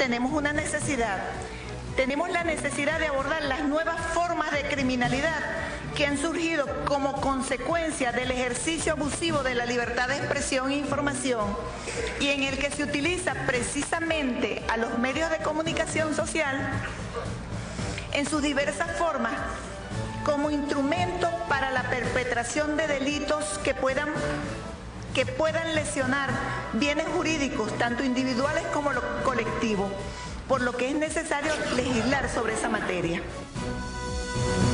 tenemos una necesidad. Tenemos la necesidad de abordar las nuevas formas de criminalidad que han surgido como consecuencia del ejercicio abusivo de la libertad de expresión e información y en el que se utiliza precisamente a los medios de comunicación social en sus diversas formas como instrumento para la perpetración de delitos que puedan lesionar bienes jurídicos, tanto individuales como colectivos, por lo que es necesario legislar sobre esa materia.